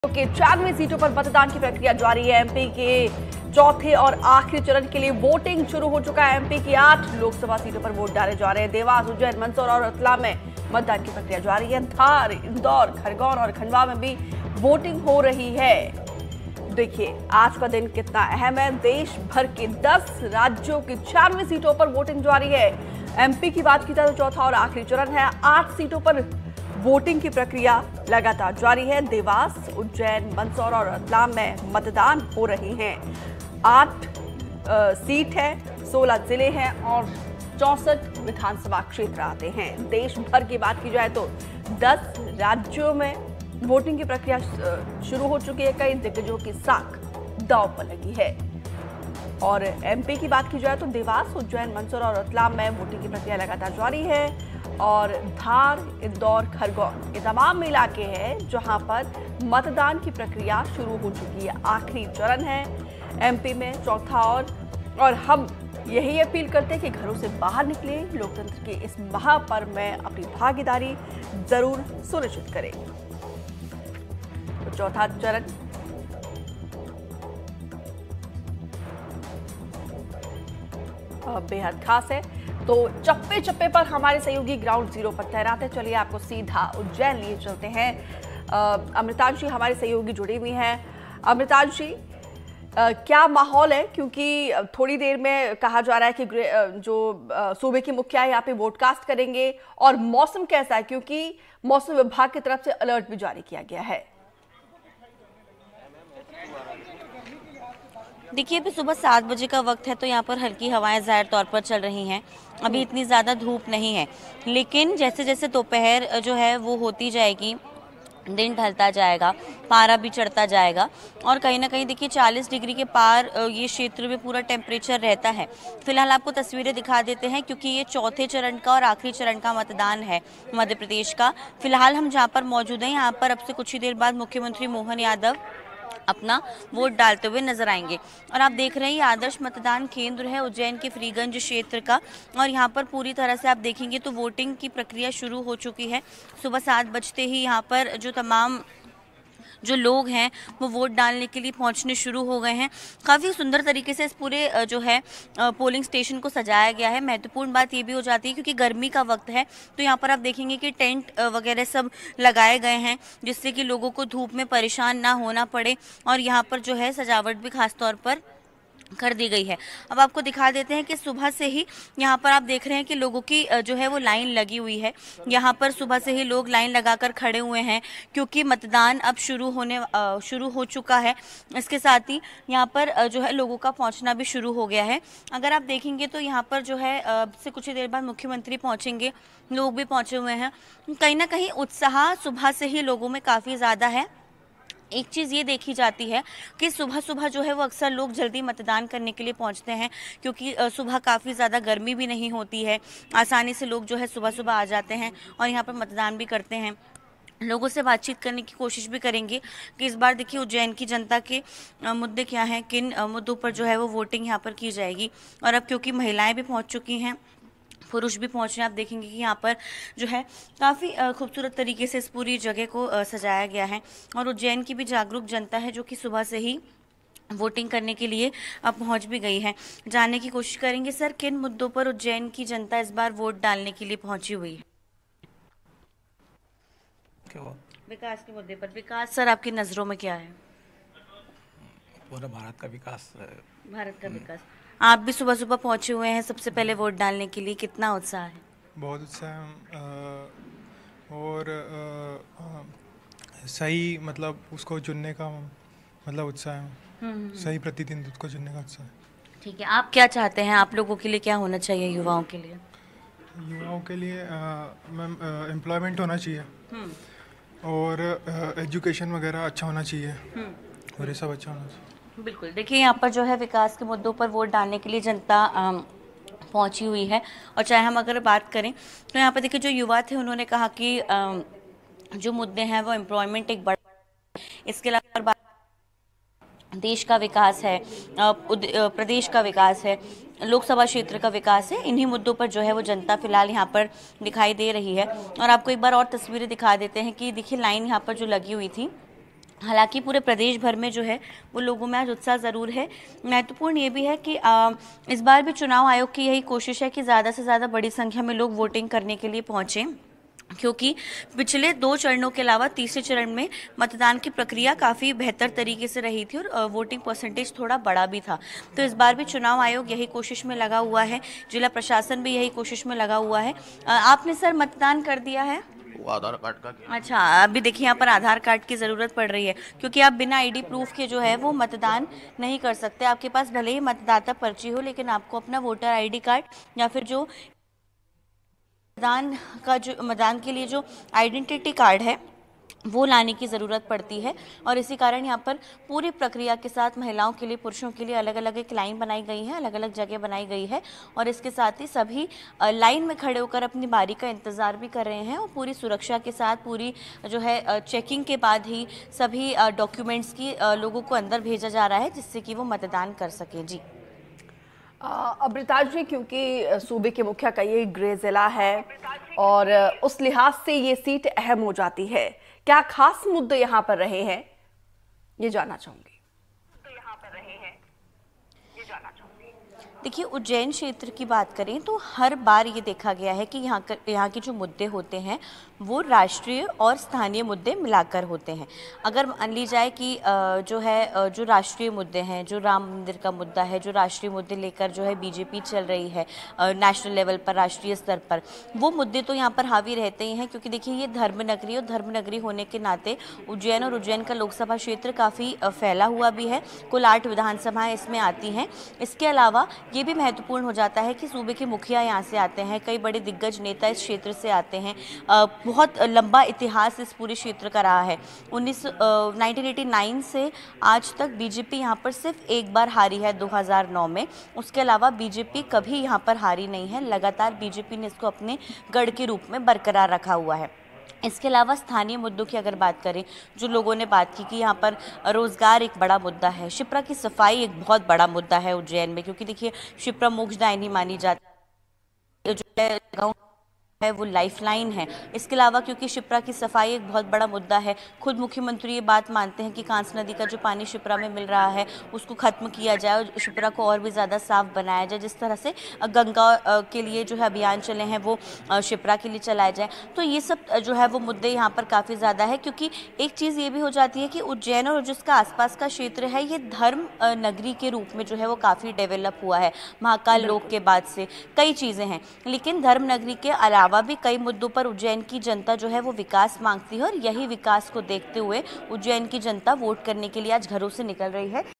के 94 सीटों पर मतदान की प्रक्रिया जारी है। एमपी के चौथे और आखिरी चरण के लिए वोटिंग शुरू हो चुका है। एमपी की 8 लोकसभा सीटों पर वोट डाले जा रहे हैं। देवास, उज्जैन, मंदसौर और रतलाम में मतदान की प्रक्रिया जारी है। धार, इंदौर, खरगोन और खंडवा में भी वोटिंग हो रही है। देखिए आज का दिन कितना अहम है। देश भर के 10 राज्यों की 96 सीटों पर वोटिंग जारी है। एमपी की बात की जाए तो चौथा और आखिरी चरण है। 8 सीटों पर वोटिंग की प्रक्रिया लगातार जारी है। देवास, उज्जैन, मंदसौर और रतलाम में मतदान हो रही हैं। 8 सीट है, 16 जिले हैं और 64 विधानसभा क्षेत्र आते हैं। देश भर की बात की जाए तो 10 राज्यों में वोटिंग की प्रक्रिया शुरू हो चुकी है। कई दिग्गजों की साख दांव पर लगी है। और एमपी की बात की जाए तो देवास, उज्जैन, मंदसौर और रतलाम में वोटिंग की प्रक्रिया लगातार जारी है। और धार, इंदौर, खरगोन ये तमाम इलाके हैं जहां पर मतदान की प्रक्रिया शुरू हो चुकी है। आखिरी चरण है एमपी में, चौथा और हम यही अपील करते हैं कि घरों से बाहर निकले, लोकतंत्र के इस महापर्व में अपनी भागीदारी जरूर सुनिश्चित करें। तो चौथा चरण बेहद खास है। तो चप्पे चप्पे पर हमारे सहयोगी ग्राउंड जीरो पर तैनात है। चलिए आपको सीधा उज्जैन लिए चलते हैं। अमृतांशी हमारे सहयोगी जुड़ी हुई हैं। अमृतांशी, क्या माहौल है? क्योंकि थोड़ी देर में कहा जा रहा है कि जो सूबे के मुखिया है यहाँ पे वोटकास्ट करेंगे। और मौसम कैसा है? क्योंकि मौसम विभाग की तरफ से अलर्ट भी जारी किया गया है। देखिए अभी सुबह 7 बजे का वक्त है, तो यहाँ पर हल्की हवाएं ज़ाहिर तौर पर चल रही हैं। अभी इतनी ज़्यादा धूप नहीं है, लेकिन जैसे जैसे दोपहर जो है वो होती जाएगी, दिन ढलता जाएगा, पारा भी चढ़ता जाएगा और कहीं ना कहीं देखिए 40 डिग्री के पार ये क्षेत्र में पूरा टेम्परेचर रहता है। फिलहाल आपको तस्वीरें दिखा देते हैं क्योंकि ये चौथे चरण का और आखिरी चरण का मतदान है मध्य प्रदेश का। फिलहाल हम जहाँ पर मौजूद हैं, यहाँ पर अब से कुछ ही देर बाद मुख्यमंत्री मोहन यादव अपना वोट डालते हुए नजर आएंगे। और आप देख रहे हैं ये आदर्श मतदान केंद्र है उज्जैन के फ्रीगंज क्षेत्र का। और यहाँ पर पूरी तरह से आप देखेंगे तो वोटिंग की प्रक्रिया शुरू हो चुकी है। सुबह 7 बजते ही यहाँ पर जो तमाम जो लोग हैं वो वोट डालने के लिए पहुंचने शुरू हो गए हैं। काफ़ी सुंदर तरीके से इस पूरे जो है पोलिंग स्टेशन को सजाया गया है। महत्वपूर्ण बात ये भी हो जाती है क्योंकि गर्मी का वक्त है, तो यहाँ पर आप देखेंगे कि टेंट वगैरह सब लगाए गए हैं जिससे कि लोगों को धूप में परेशान ना होना पड़े। और यहाँ पर जो है सजावट भी खास तौर पर कर दी गई है। अब आपको दिखा देते हैं कि सुबह से ही यहाँ पर आप देख रहे हैं कि लोगों की जो है वो लाइन लगी हुई है। यहाँ पर सुबह से ही लोग लाइन लगाकर खड़े हुए हैं क्योंकि मतदान अब शुरू हो चुका है। इसके साथ ही यहाँ पर जो है लोगों का पहुँचना भी शुरू हो गया है। अगर आप देखेंगे तो यहाँ पर जो है से कुछ ही देर बाद मुख्यमंत्री पहुँचेंगे, लोग भी पहुँचे हुए हैं। कहीं ना कहीं उत्साह सुबह से ही लोगों में काफ़ी ज़्यादा है। एक चीज़ ये देखी जाती है कि सुबह सुबह जो है वो अक्सर लोग जल्दी मतदान करने के लिए पहुंचते हैं क्योंकि सुबह काफ़ी ज़्यादा गर्मी भी नहीं होती है। आसानी से लोग जो है सुबह सुबह आ जाते हैं और यहाँ पर मतदान भी करते हैं। लोगों से बातचीत करने की कोशिश भी करेंगे कि इस बार देखिए उज्जैन की जनता के मुद्दे क्या हैं, किन मुद्दों पर जो है वो वोटिंग यहाँ पर की जाएगी। और अब क्योंकि महिलाएँ भी पहुँच चुकी हैं, पुरुष भी पहुंच रहे हैं, आप देखेंगे कि यहाँ पर जो है काफ़ी खूबसूरत तरीके से इस पूरी जगह को सजाया गया है। और उज्जैन की भी जागरूक जनता है जो कि सुबह से ही वोटिंग करने के लिए अब पहुंच भी गई है। जानने की कोशिश करेंगे सर, किन मुद्दों पर उज्जैन की जनता इस बार वोट डालने के लिए पहुंची हुई है? विकास के मुद्दे पर। विकास सर आपकी नज़रों में क्या है? पूरा भारत का विकास। भारत का विकास। आप भी सुबह सुबह पहुंचे हुए हैं सबसे पहले वोट डालने के लिए, कितना उत्साह है? बहुत उत्साह है और सही मतलब उसको चुनने का मतलब उत्साह है। सही प्रतिनिधित्व को चुनने का उत्साह है। ठीक है, आप क्या चाहते हैं? आप लोगों के लिए क्या होना चाहिए युवाओं के लिए? युवाओं के लिए मैम एम्प्लॉयमेंट होना चाहिए और एजुकेशन वगैरह अच्छा होना चाहिए और ये सब अच्छा होना चाहिए। बिल्कुल, देखिए यहाँ पर जो है विकास के मुद्दों पर वोट डालने के लिए जनता पहुंची हुई है। और चाहे हम अगर बात करें तो यहाँ पर देखिए जो युवा थे उन्होंने कहा कि जो मुद्दे हैं वो एम्प्लॉयमेंट एक बड़ा, इसके अलावा देश का विकास है, प्रदेश का विकास है, लोकसभा क्षेत्र का विकास है। इन्हीं मुद्दों पर जो है वो जनता फिलहाल यहाँ पर दिखाई दे रही है। और आपको एक बार और तस्वीरें दिखा देते हैं कि देखिए लाइन यहाँ पर जो लगी हुई थी हालांकि पूरे प्रदेश भर में जो है वो लोगों में आज उत्साह ज़रूर है। महत्वपूर्ण ये भी है कि इस बार भी चुनाव आयोग की यही कोशिश है कि ज़्यादा से ज़्यादा बड़ी संख्या में लोग वोटिंग करने के लिए पहुँचें, क्योंकि पिछले 2 चरणों के अलावा तीसरे चरण में मतदान की प्रक्रिया काफ़ी बेहतर तरीके से रही थी और वोटिंग परसेंटेज थोड़ा बड़ा भी था। तो इस बार भी चुनाव आयोग यही कोशिश में लगा हुआ है, जिला प्रशासन भी यही कोशिश में लगा हुआ है। आपने सर मतदान कर दिया है? आधार कार्ड का क्या? अच्छा, अभी देखिए यहाँ पर आधार कार्ड की ज़रूरत पड़ रही है, क्योंकि आप बिना आईडी प्रूफ के जो है वो मतदान नहीं कर सकते। आपके पास भले ही मतदाता पर्ची हो, लेकिन आपको अपना वोटर आईडी कार्ड या फिर जो मतदान के लिए जो आइडेंटिटी कार्ड है वो लाने की ज़रूरत पड़ती है। और इसी कारण यहाँ पर पूरी प्रक्रिया के साथ महिलाओं के लिए, पुरुषों के लिए अलग अलग एक लाइन बनाई गई है, अलग अलग जगह बनाई गई है और इसके साथ ही सभी लाइन में खड़े होकर अपनी बारी का इंतज़ार भी कर रहे हैं और पूरी सुरक्षा के साथ, पूरी जो है चेकिंग के बाद ही सभी डॉक्यूमेंट्स की लोगों को अंदर भेजा जा रहा है, जिससे कि वो मतदान कर सकें। जी अमृता जी, क्योंकि सूबे के मुखिया का ये गृह जिला है और उस लिहाज से ये सीट अहम हो जाती है, क्या खास मुद्दे यहाँ पर रहे हैं, ये जानना चाहूंगी। देखिए, उज्जैन क्षेत्र की बात करें तो हर बार ये देखा गया है कि यहाँ के जो मुद्दे होते हैं वो राष्ट्रीय और स्थानीय मुद्दे मिलाकर होते हैं। अगर मान ली जाए कि जो राष्ट्रीय मुद्दे हैं, जो राम मंदिर का मुद्दा है, जो राष्ट्रीय मुद्दे लेकर जो है बीजेपी चल रही है नेशनल लेवल पर, राष्ट्रीय स्तर पर, वो मुद्दे तो यहाँ पर हावी रहते ही हैं, क्योंकि देखिए ये धर्म नगरी और धर्म नगरी होने के नाते उज्जैन और उज्जैन का लोकसभा क्षेत्र काफ़ी फैला हुआ भी है। कुल 8 विधानसभाएँ इसमें आती हैं। इसके अलावा ये भी महत्वपूर्ण हो जाता है कि सूबे के मुखिया यहाँ से आते हैं, कई बड़े दिग्गज नेता इस क्षेत्र से आते हैं। बहुत लंबा इतिहास इस पूरे क्षेत्र का रहा है। 1989 से आज तक बीजेपी यहाँ पर सिर्फ एक बार हारी है, 2009 में। उसके अलावा बीजेपी कभी यहाँ पर हारी नहीं है। लगातार बीजेपी ने इसको अपने गढ़ के रूप में बरकरार रखा हुआ है। इसके अलावा स्थानीय मुद्दों की अगर बात करें, जो लोगों ने बात की कि यहाँ पर रोज़गार एक बड़ा मुद्दा है, शिप्रा की सफाई एक बहुत बड़ा मुद्दा है उज्जैन में, क्योंकि देखिए शिप्रा मोक्षदायिनी मानी जाती है, जो है गाँव है वो लाइफलाइन है। इसके अलावा क्योंकि शिप्रा की सफाई एक बहुत बड़ा मुद्दा है, खुद मुख्यमंत्री ये बात मानते हैं कि कांस नदी का जो पानी शिप्रा में मिल रहा है उसको ख़त्म किया जाए और शिप्रा को और भी ज़्यादा साफ बनाया जाए। जिस तरह से गंगा के लिए जो है अभियान चले हैं वो शिप्रा के लिए चलाया जाए। तो ये सब जो है वो मुद्दे यहाँ पर काफ़ी ज़्यादा है, क्योंकि एक चीज़ ये भी हो जाती है कि उज्जैन और जिसका आसपास का क्षेत्र है ये धर्म नगरी के रूप में जो है वो काफ़ी डेवलप हुआ है। महाकाल लोक के बाद से कई चीज़ें हैं, लेकिन धर्म नगरी के अलावा भी कई मुद्दों पर उज्जैन की जनता जो है वो विकास मांगती है और यही विकास को देखते हुए उज्जैन की जनता वोट करने के लिए आज घरों से निकल रही है।